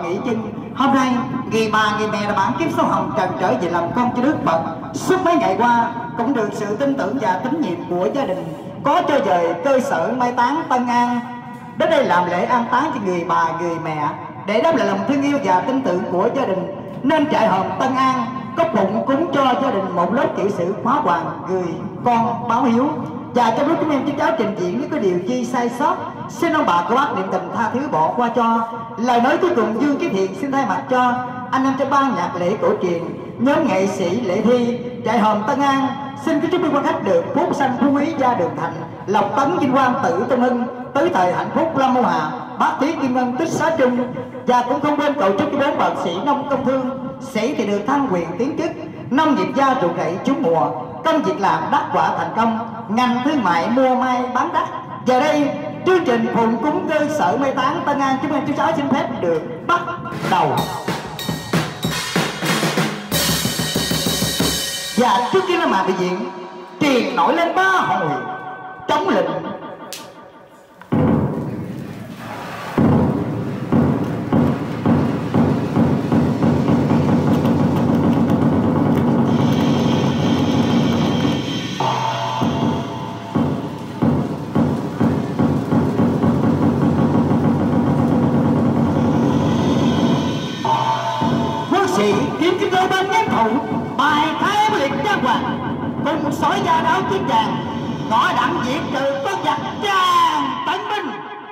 nghỉ chân. Hôm nay người bà người mẹ là bản kiếp số hồng trần trở về làm con cho Đức Phật. Suốt mấy ngày qua cũng được sự tin tưởng và tín nhiệm của gia đình có cho về cơ sở mai táng Tân An đến đây làm lễ an táng cho người bà người mẹ để đáp lại lòng thương yêu và tin tưởng của gia đình, nên trại hòm Tân An có phụng cúng cho gia đình một lớp kỹ sử hóa hoàng người con báo hiếu. Và trong lúc chúng em cháu trình diễn nếu có điều chi sai sót, xin ông bà cô bác niệm tình tha thứ bỏ qua cho. Lời nói cuối cùng Dương Chí Thiện xin thay mặt cho anh em trong ban nhạc lễ cổ truyền, nhóm nghệ sĩ lễ thi trại hòm Tân An xin kính chúc quý quan khách được phúc sanh phú quý, gia đường thành, lộc tấn vinh quang, tử tôn hưng, tứ thời hạnh phúc, lâm mô hà, bát tí kim ngân, tích xá chung. Và cũng không quên cầu chúc cho bốn bậc sĩ nông công thương sĩ thì được thăng quyền tiến chức, nông nghiệp gia ruộng rẫy trúng mùa, công việc làm đắc quả thành công, ngành thương mại mua may bán đắt. Giờ đây chương trình phụng cúng cơ sở mai táng Tân An chúng em chú cháu xin phép được bắt đầu. Và trước khi nó mà biểu diễn truyền nổi lên 3 hồi chống lệnh. Kiếm cái cơ bên nhếp thủ bài thái liệt trang hoàng cùng sói da áo chiến vàng ngõ đặng diệt trừ có giặc trang tấn binh.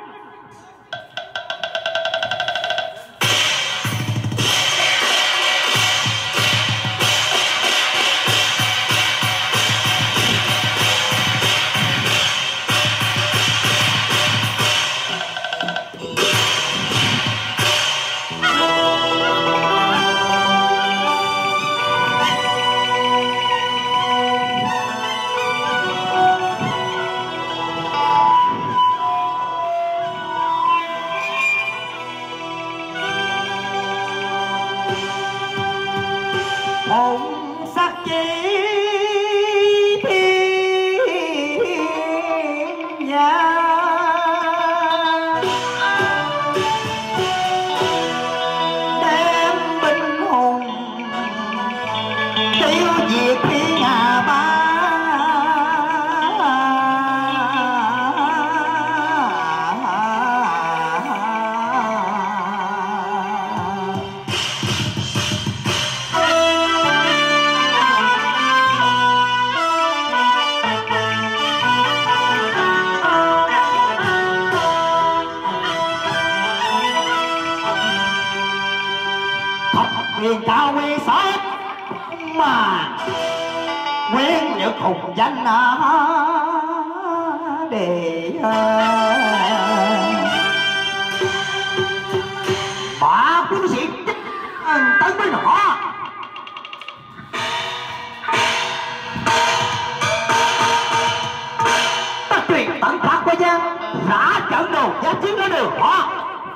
Quyền cao quy sát mà nguyên nhật hùng danh để bà quân sĩ tới với họ ta truyền tận phạt qua gian đã trận đầu giá chiến ở đường họ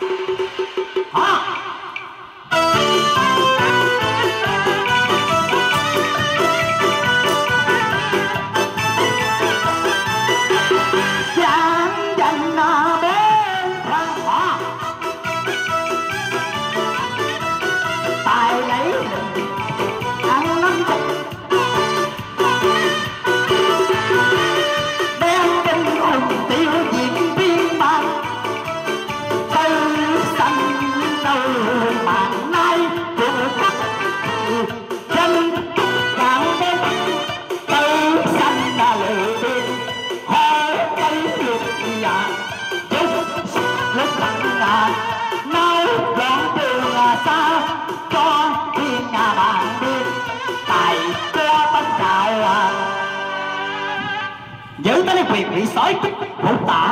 giữ tới quyền bị sói kích hữu tạ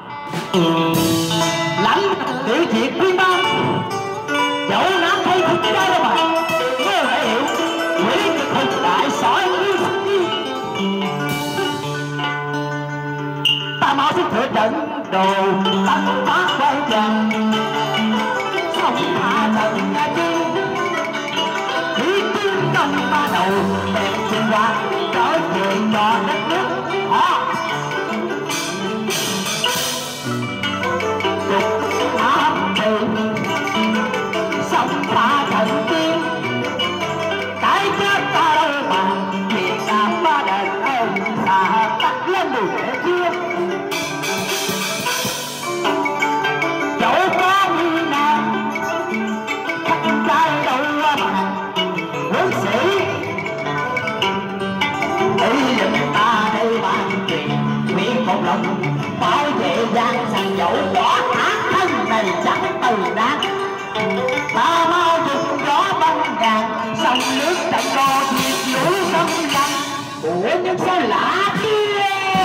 lãnh tiểu diệt quyên ban dẫu nát thay không cái đó đâu mà mơ hệ hiểu quỷ nhật hùng đại sói ta mau sức thừa trận đồ tấn bát quay trần sông hạ thần nhà chi ý kiến công ba đầu đẹp sinh ra trở về cho đất nước họ ta trận chiến, cái chết ta đâu bằng Việt Nam ba đền ơn ta tắt lên đường để chưa dẫu có như nào khắc trai đâu mà quân sĩ ý định ta đây ban truyền nguyện một lòng bảo vệ gian sàn dẫu võ ác thân này chẳng từ đát ta mau dùng gió băng ngàn sông nước trận co diệt lũ xâm lăng của những sao lạ kia.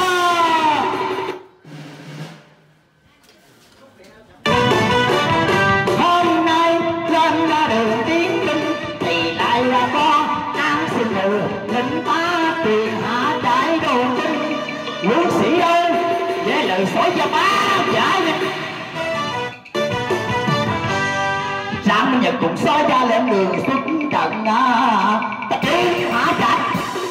Hôm nay trên ra đường tiến binh thì lại là con đang xin lừa lính ta tiền hạ trái đồ binh quân sĩ ơi nghe lời sói cho ba giải sáng nhật cùng soi ra lên đường xuất trận tập đi hả trận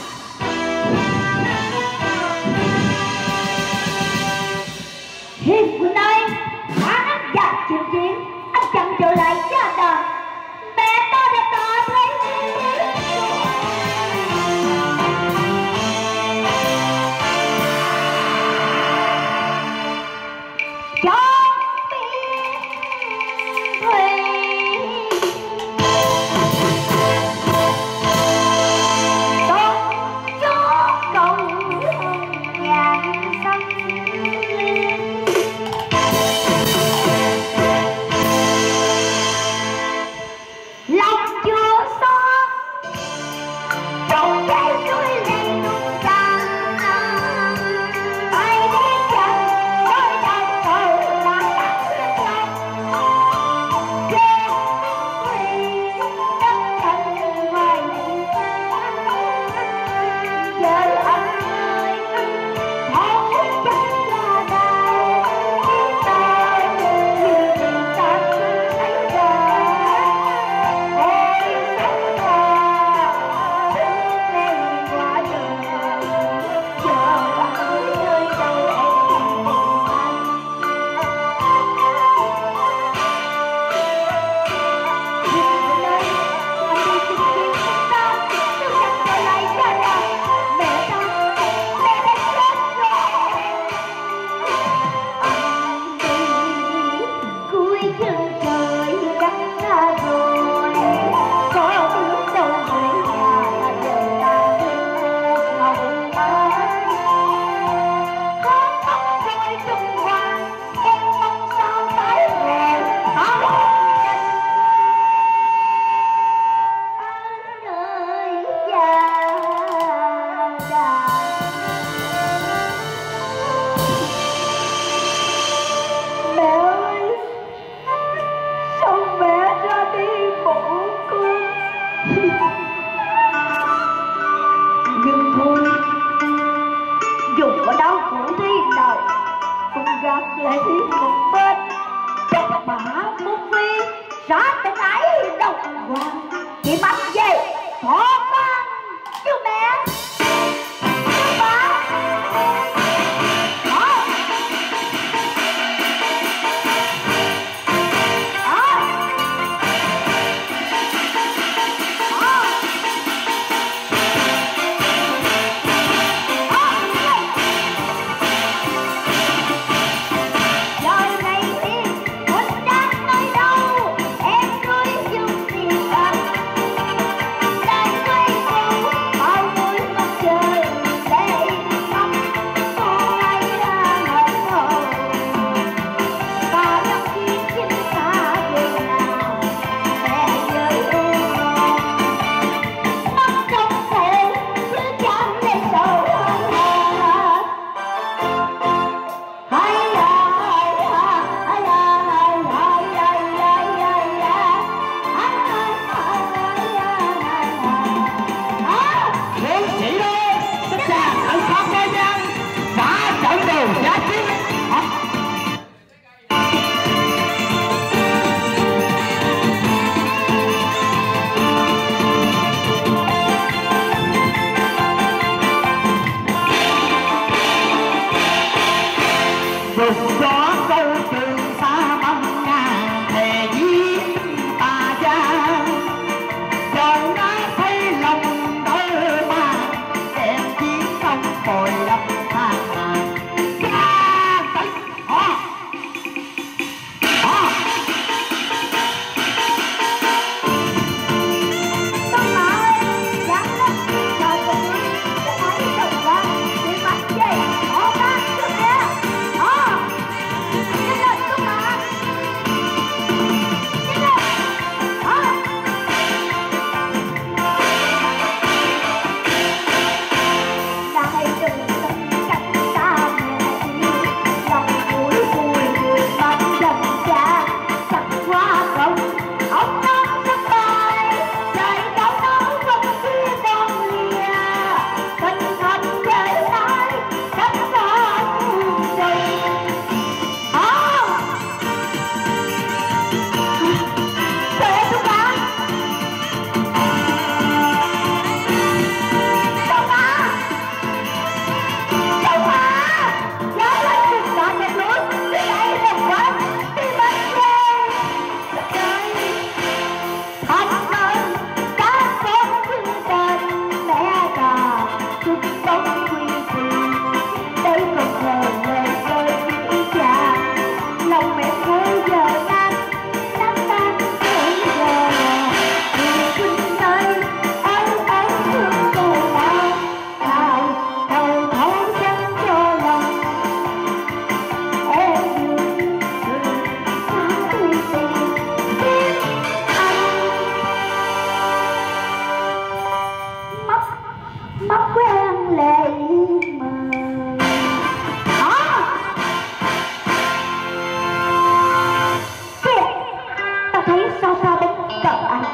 hiện nay hắn anh giặc chịu chiến anh chẳng trở lại gia đàn mẹ ta đã tỏ thấy cho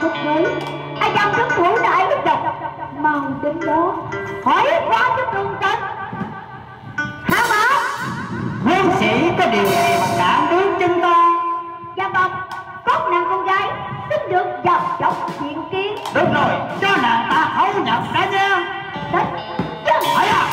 một người ai dám đứng thủ đại lúc độc mau đến đó hỏi qua cho tường tận hả bảo Quân sĩ có điều gì mà cản bước chân ta? dạ vâng cốt nàng con gái xin được vào trong diện kiến. Được rồi, cho nàng ta khấu nhập đã nha. Đấy chứ Hãy à.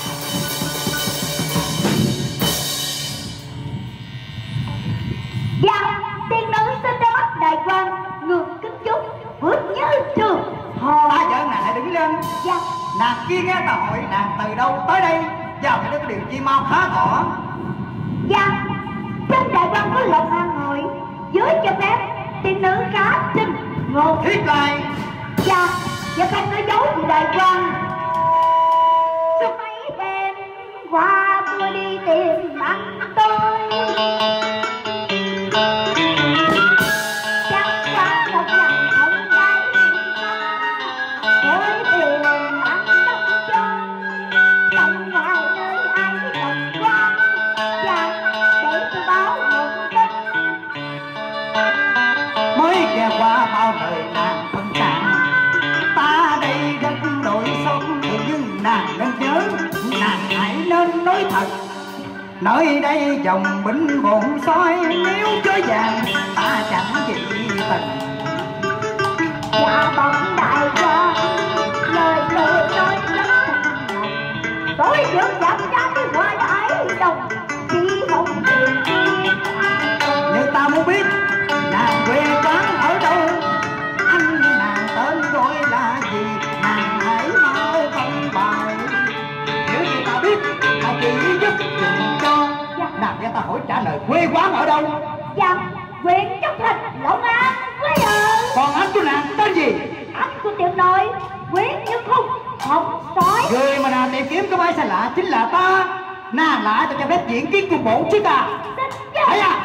dạ tiên nữ xin ra mắt đại quan ngược kính chúc bước như trường hồ. Ta giỡn nàng hãy đứng lên. Dạ Nàng kia nghe ta hỏi nàng từ đâu tới đây, vào cái đó có điều chi mau khá tỏ. dạ trong đại quan có lộc an ngồi dưới cho phép tiên nữ khá xinh ngôn Thiết lại. dạ và không có dấu gì đại quan. Sao mấy đêm qua tôi đi tìm anh tôi chắc chắn một lần không gái ôi tìm anh đốc cho trong ngày nơi ấy đồng quan và để tôi báo một tin Mới nghe qua bao lời nàng phân trạng, ta đây rất đổi sống nhưng nàng nên nhớ, nàng hãy nên nói thật. Nơi đây dòng binh bổn soi, nếu chối vàng ta chẳng gì tình. dạ bóng đại quan lời tôi nói rất thật lòng tôi được giảm giá với hoa ấy đồng chỉ không tiền Nhưng ta muốn biết nàng quê quán ở đâu, anh nàng tên gọi là gì, nàng hãy mau công bài. Nếu như ta biết ta chỉ giúp chuyện cho. Nàng nghe ta hỏi trả lời quê quán ở đâu. dạ huyện Châu Thành Long An quý ơi. Còn anh của nàng tên gì? Anh của tiểu nội Nguyễn Như Khung không sói Người mà nàng tìm kiếm có ai xa lạ chính là ta. Nàng lại ta cho phép diễn kiến của bổn chứ ta. Hãy à.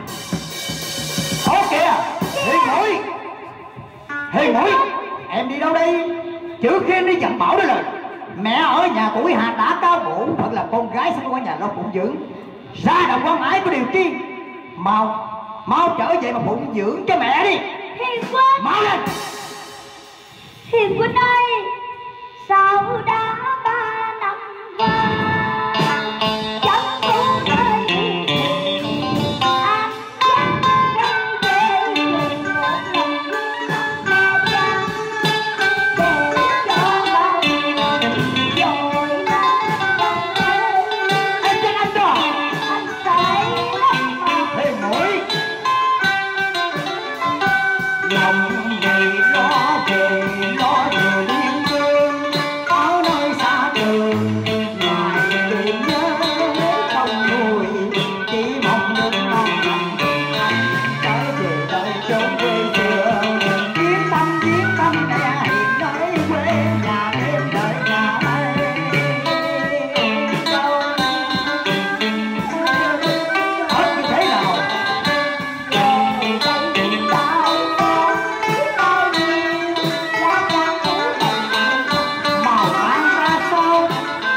Ô kìa Hiền mũi. Hiền mũi, em đi đâu đây? Trước khi em đi dặn bảo đây lời. Mẹ ở nhà tuổi Hà đã cao bổn phận là con gái sinh qua nhà lo phụng dưỡng, ra đồng quan ái có điều chi. Mau trở về mà phụng dưỡng cho mẹ đi. Hiền Quân, Mau lên. Hiền Quân ơi, sao đã 3 năm qua chẳng có nơi gì anh đang về một lần mẹ cha để cho bao rồi nó Em trên anh đó. anh say lắm mà. Hiền mũi, lòng ngày lo về liên cương ở nơi xa trường, ngoài tìm nhớ không nuôi, chỉ mong được con lòng anh trở về đời chốn quê xưa. Viết tâm mẹ hiền nơi quê nhà đêm đợi nhà ấy đâu hết như thế nào. Màu vàng ra sao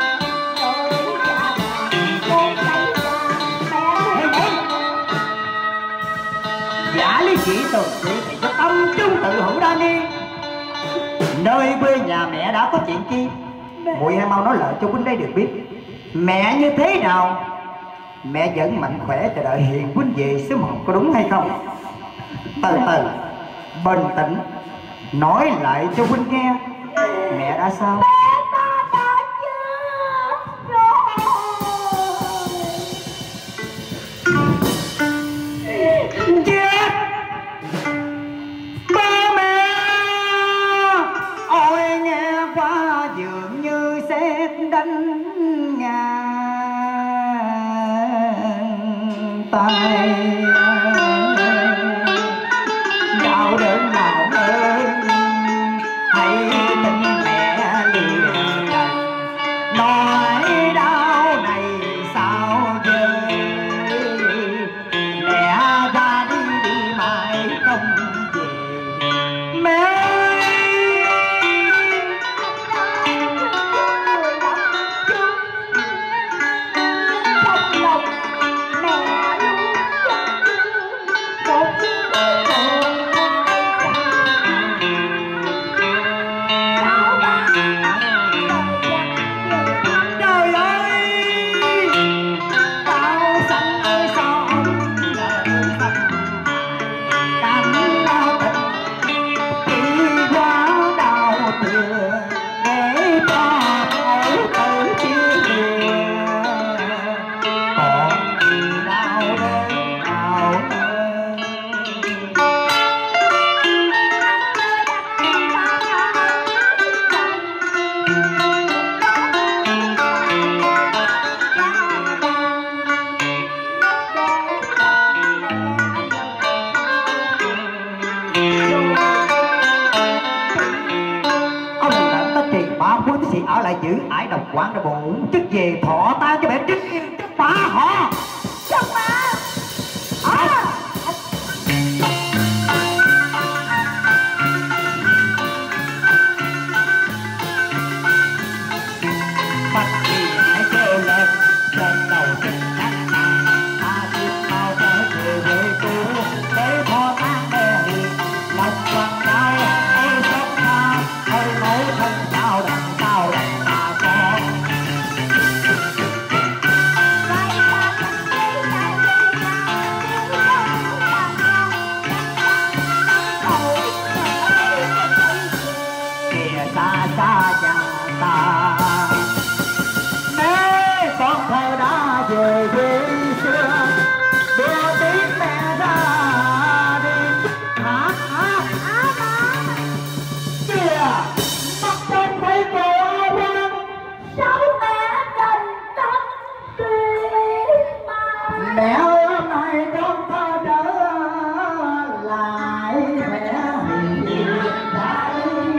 giả lý chỉ từ sự thì có tâm trung tự hữu đa ni. Nơi quê nhà mẹ đã có chuyện chi, muội hãy mau nói lại cho huynh đây được biết. Mẹ như thế nào? Mẹ vẫn mạnh khỏe chờ đợi Hiền huynh về sớm một có đúng hay không? Từ từ bình tĩnh nói lại cho huynh nghe, mẹ đã sao? Chết ba mẹ ôi, nghe qua dường như sét đánh ngang tay. Đau đớn nào ơn hãy tin mẹ liền đành, nói đau này sao vơi. Mẹ ra đi mãi không về. Mẹ trong lòng mẹ luôn thì ở lại giữ ải độc quản để bổ chức về thọ tang cho mẹ trinh yên chức bả họ. Chồng mà bắt đi hãy kêu lên trên đầu trình nát nát ta tiếp mau trở về cũ để thọ tang mẹ hiền lòng quằn đau ôi xót xa ôi mẫu thân sao đặng ta có. Xa xa nhà ta mẹ con thơ đã về quê xưa đưa tiếng mẹ ra đi hả kìa mắt con thấy cô quan sao mẹ đành tâm tuyệt mà mẹ ơi hôm nay con thơ trở lại mẹ hiền đại.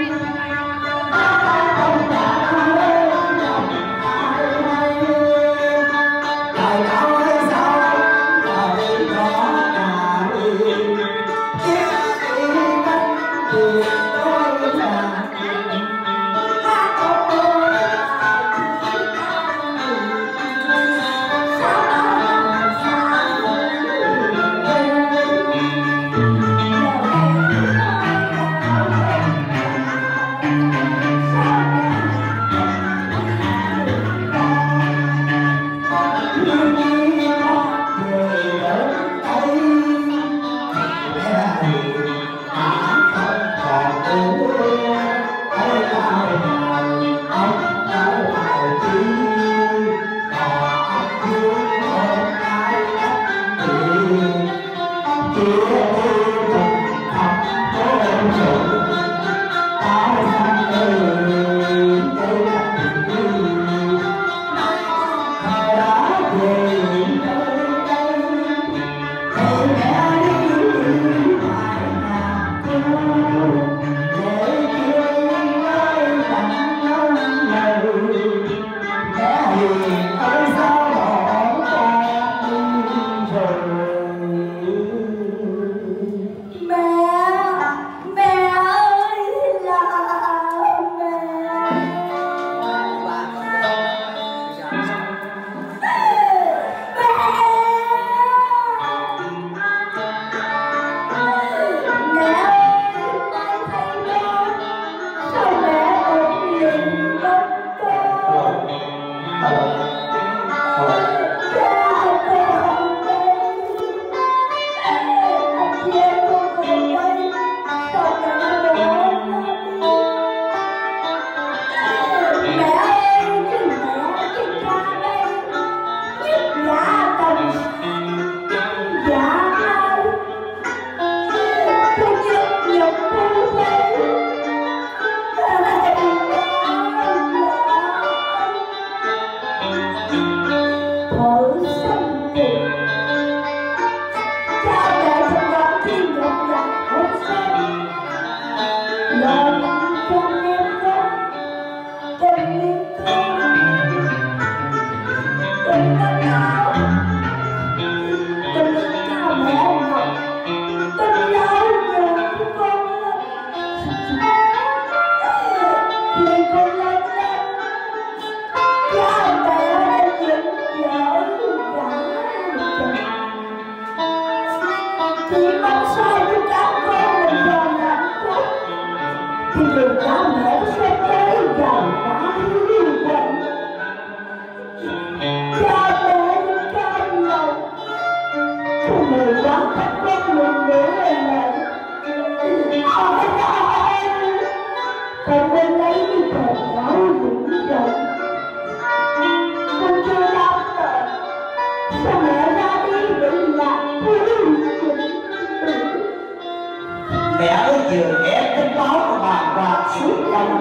Mẹ ơi vừa nghe tin báo của bà Hoàng suốt lòng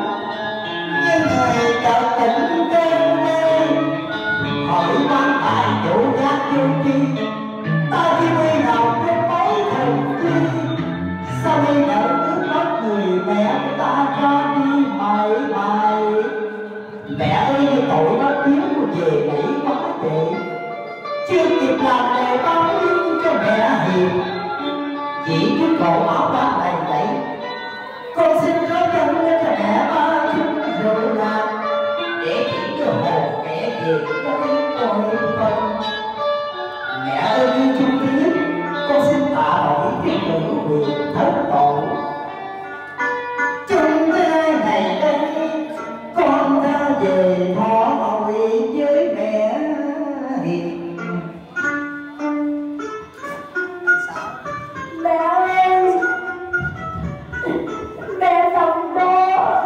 như người chợt tỉnh cơn mê hỏi quan tài chủ giác vô chi ta đi nơi nào trên mấy thần chi sao bây giờ nước mắt người mẹ ta cho đi mãi mãi làm lễ báo cho mẹ hiền. Chỉ cái cổ áo ba này đấy, con xin có chân cho mẹ ba chung rượu làm, để chỉ cho hồn mẹ về với tôi không. Mẹ ơi chung tiếng, con xin tạ lỗi cái nữ quyền thất tổ. Trong thế này đây, con ra về thọ tội với mẹ hiền. Mẹ ơi, mẹ nằm đó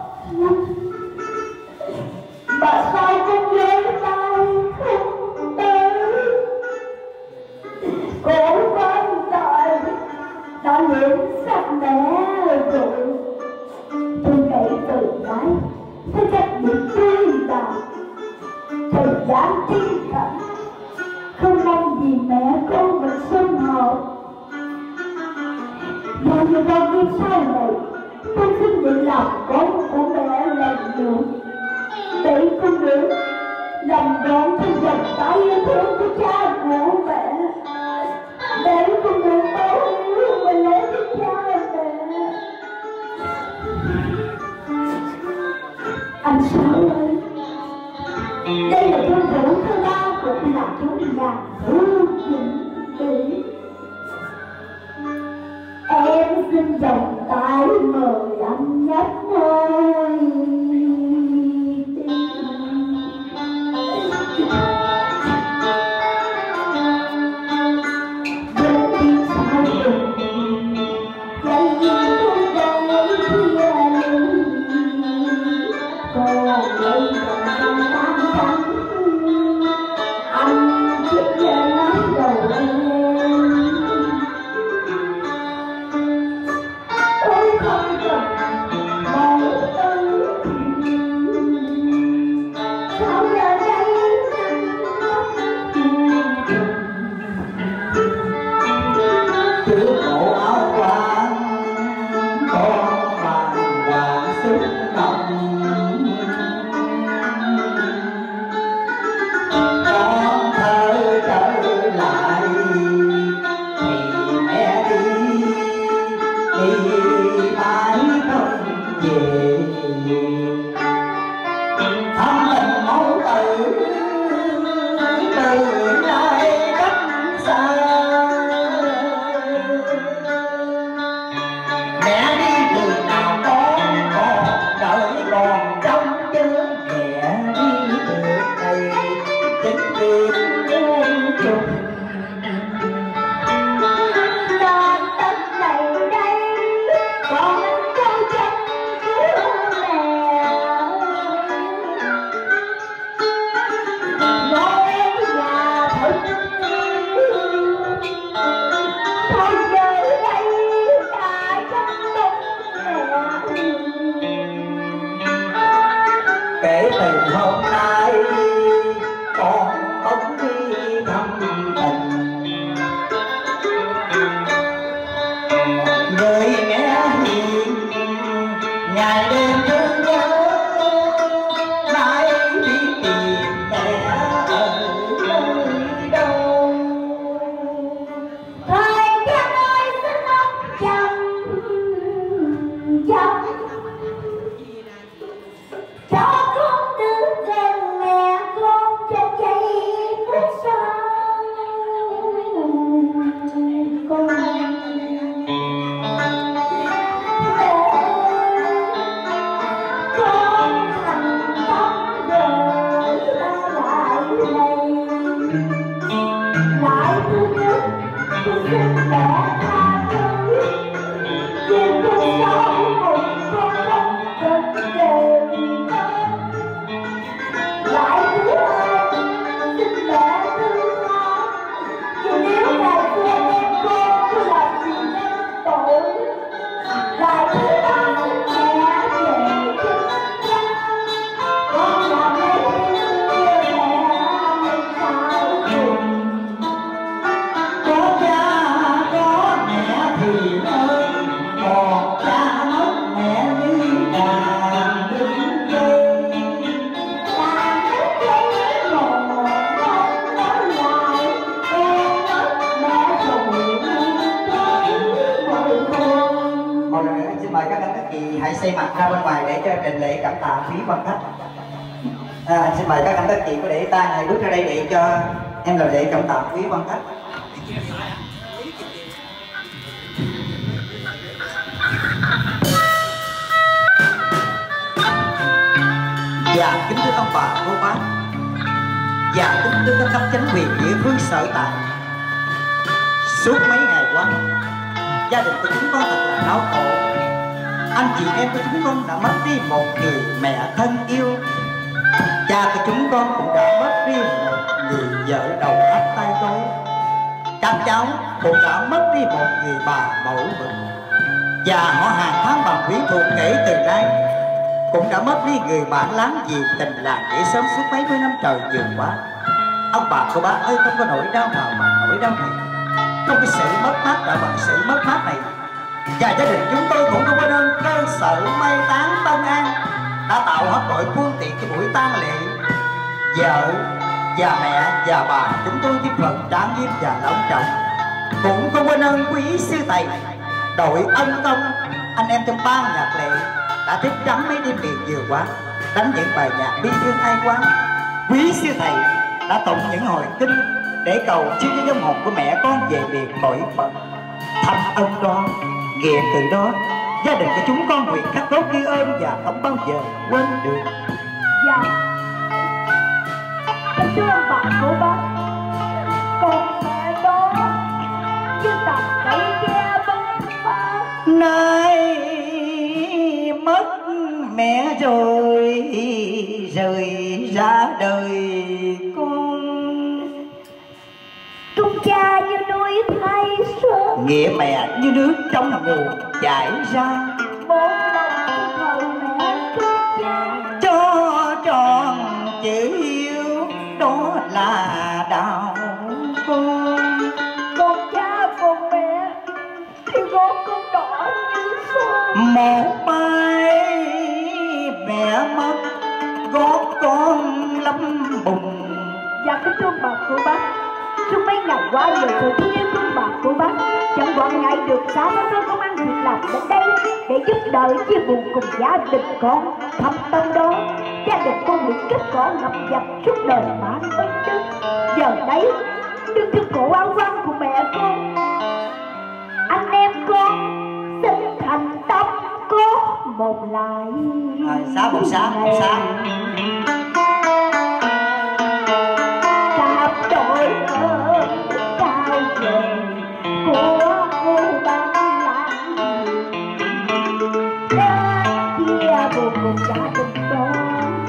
mà sao con lấy tay không tới. Cổ quan tại đã nhiễm sắc mẹ rồi. Tôi kể từ đấy với trách nhiệm tươi tàn, thời gian tinh thần, không mong gì mẹ con mình sum họp. Và như bao kiếp sau này, tôi xin nhận làm con của mẹ lần nữa, để con được nằm đón trong vòng tay yêu thương của cha của mẹ, để con được báo hiếu mình lấy với cha mẹ. Anh Sáu ơi, đây là thương thủ thứ ba cũng là chú nhà hữu dĩnh tỷ. Em xin vòng tay mời anh nhấp môi. Đến khi sao được dây tôi đây kia ly, còn đây còn tan trắng anh chiếc lên nói đầu em. Tôi không cần mẫu tư, sao giờ đây Trước bộ áo quan con vàng hoàng xúc động, con thơ trở lại thì mẹ đi mãi không về. Thăm mình mẫu tử từ nay cách xa, mẹ đi đường nào con còn đợi còn trong chớ. Mẹ đi được đây chính quyền muôn trùng. đàn tất này đây còn câu chân của mẹ. Ngôi nhà thật thôi giờ đây đã chân đông mẹ. Kể từ hôm nay con không đi thăm tình, người mẹ hiền ngày đêm thương nhớ, nay đi tìm mẹ ở nơi đâu. Thời gian ơi xin ông chồng chồng cho con được gần mẹ con trên giây phút sau. Con thành công rồi ta lại này, lại thương nhớ tôi xin mẹ tha thứ. Vì cuộc sống một con không cần về con, lại thứ hai xin mẹ thương con. Vì nếu ngày xưa em con có làm gì nên tội, lại thứ ba xin mẹ về chân cha. Con làm lấy yêu mẹ sao cùng. Có cha có mẹ chị hãy xây mặt ra bên ngoài để cho trình lễ cảm tạ quý quan khách. Xin mời các anh các chị có để tay này bước ra đây để cho em làm lễ cảm tạ quý quan khách. Dạ kính thưa ông bà cô bác, dạ kính thưa các cấp chính quyền địa phương sở tại. Suốt mấy ngày qua, gia đình của chúng con thật là đau khổ. Anh chị em của chúng con đã mất đi một người mẹ thân yêu. Cha của chúng con cũng đã mất đi một người vợ đầu ấp tay gối. Các cháu cũng đã mất đi một người bà mẫu mực. Và họ hàng tháng bằng quyến thuộc kể từ nay cũng đã mất đi người bạn láng giềng tình làng nghĩa xóm suốt mấy mươi năm trời vừa qua. Ông bà cô bác ơi, không có nỗi đau nào mà nỗi đau này, không có sự mất mát đã bằng sự mất mát này. Và gia đình chúng tôi cũng không có đơn cơ sở mai táng Tân An đã tạo hết mọi phương tiện cho buổi tang lễ. Vợ và mẹ và bà chúng tôi tiếp phần trang nghiêm và long trọng, cũng không quên ơn quý sư thầy đội ân công anh em trong ban nhạc lệ đã thức trắng mấy đêm liền vừa qua đánh những bài nhạc bi thương ai quán. Quý sư thầy đã tụng những hồi kinh để cầu siêu cho vong hồn của mẹ con về biệt cõi Phật. Thâm ân đó, nghĩa từ đó, gia đình của chúng con nguyện khắc cốt ghi ơn và không bao giờ quên được. Dạ, thưa ông bà cô bác, con mẹ đó như tàn cây che bóng phá. Nay mất mẹ rồi rời ra đời con, Trung cha như núi thay sơn, nghĩa mẹ như nước trong nguồn chảy ra. một lòng hầu mẹ Trung cha, Cho tròn chữ yêu đó là đạo con. con cha con mẹ thì gót con đỏ như son. Một mai mẹ mất gót con lắm bùng. Dạ kính thưa bà cô bác, suốt mấy ngày qua nhờ sự thương yêu của bà cô bác, chẳng quản ngại được xã phó cơ công an việc làm đến đây để giúp đỡ chia buồn cùng gia đình con. Thâm tâm đó, gia đình con nguyện kết cỏ ngập dập suốt đời mãi bất đức. Giờ đây đừng thương cổ áo văn của mẹ con, anh em con xin thành tâm có một lại. Xá một xá một xá. Cặp đôi ơn cao trời của cô bác lãng đã chia buồn cùng gia đình con.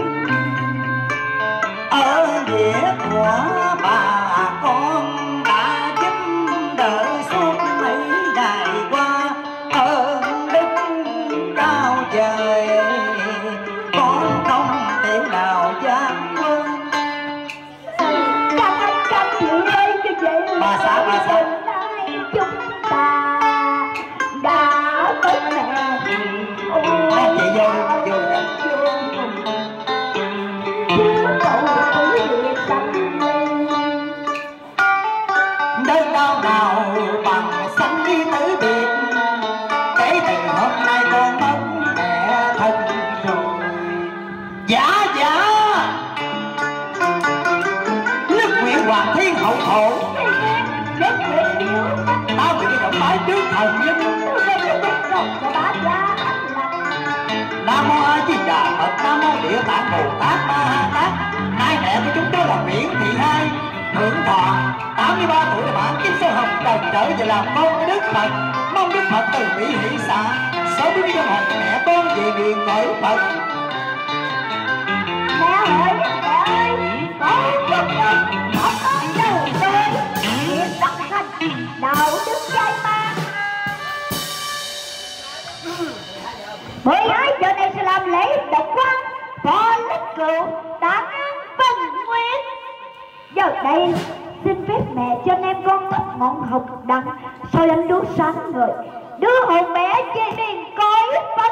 Ở nghĩa của bà con đã giúp đỡ suốt mấy ngày qua, ơn đức cao trời con không thể nào dám quên. Các anh các chị ơi, như vậy Bà xã nay chúng ta đã mất mẹ. Anh chị vô vô đây. Đơn đau nào bằng sanh ly tử biệt, kể từ hôm nay con mất mẹ thân rồi. Dạ dạ, nước nguyện hoàng thiên hậu thổ, ta nguyện đi động bái trước thần linh. Nam mô A Di Đà Phật, Nam mô Địa Tạng Bồ Tát Ma Ha Tát. Hai mẹ của chúng tôi là Nguyễn Thị Hai, hưởng thọ 83 tuổi, là bản kim sơ hồng trần trở về làm con của Đức Phật. Mong Đức Phật từ bi hỷ xả, sớm biết cho hồn mẹ con về miền cõi Phật. Mẹ ơi, con chúc mừng có con đầu đời hiền đất thành đạo đức trai ma. 12 giờ này sẽ làm lễ động quan phò lích cựu tán án vân nguyện. Giờ đây xin phép mẹ cho anh em con thắp ngọn hồng đăng soi ánh đuốc sáng người, đưa hồn mẹ về miền cõi Phật.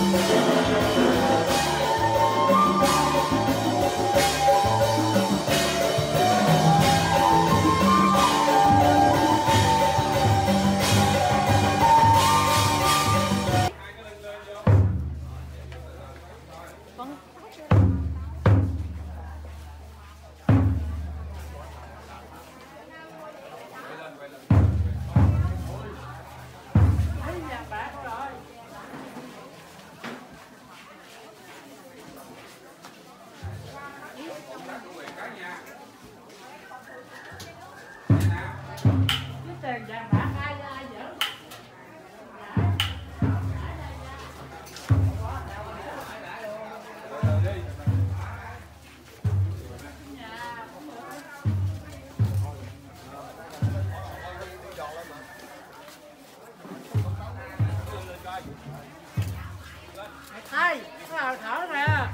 Hai, thở nè.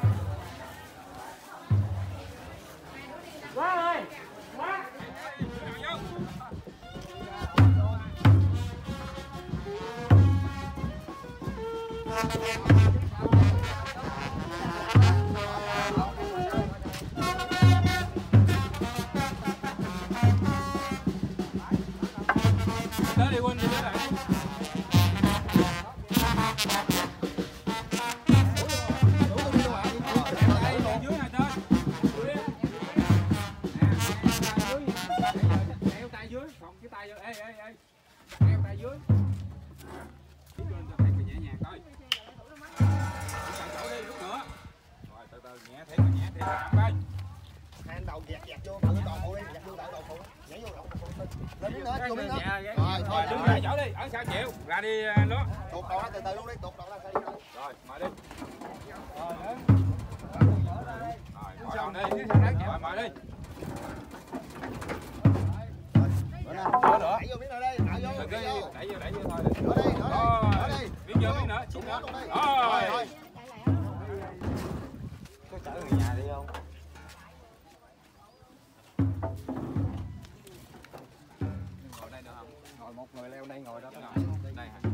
Quá ơi, quá. Tới đi Quân, đi tới lại. Còn cái tay vô, ê, kéo tay dưới. Đứng lên cho thấy cái nhẹ nhàng coi. Chạy chỗ đi, lúc nữa. Rồi, từ từ, nhẹ thêm, chậm coi. Hai anh đầu dẹt vô, tự toàn phụ đi, dẹt vô tự toàn phụ. Nhảy vô đầu phụ. Lên miếng nữa, vô miếng nữa. Rồi, thôi, Đứng lại chỗ đi, ở sao chịu, ra đi nó. Tuột đầu ra từ từ luôn đi, tuột đầu ra sao đi. Rồi, mời đi. Rồi, mời đầu đi, rồi mời đi. Đẩy vô miếng nữa đi, đẩy vô. Đẩy vô thôi. Nữa đi, nữa đi. Miếng vô, miếng nữa, chút nữa. Rồi. Có chở người nhà đi không? Ngồi đây được không? Ngồi một người leo đây ngồi đó. Đây hả?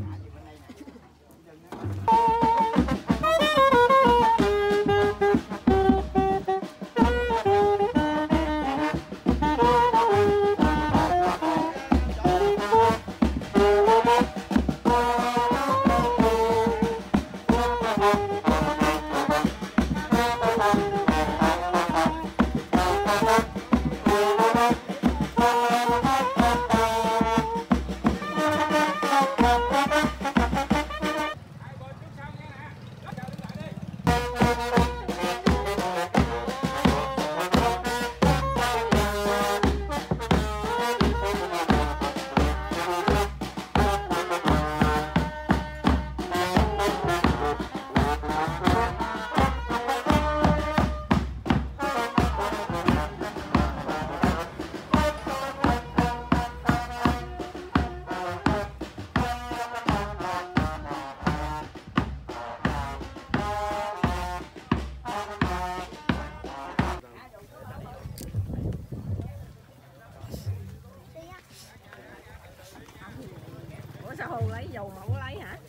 Ủa sao Hù lấy dầu mà không có lấy hả?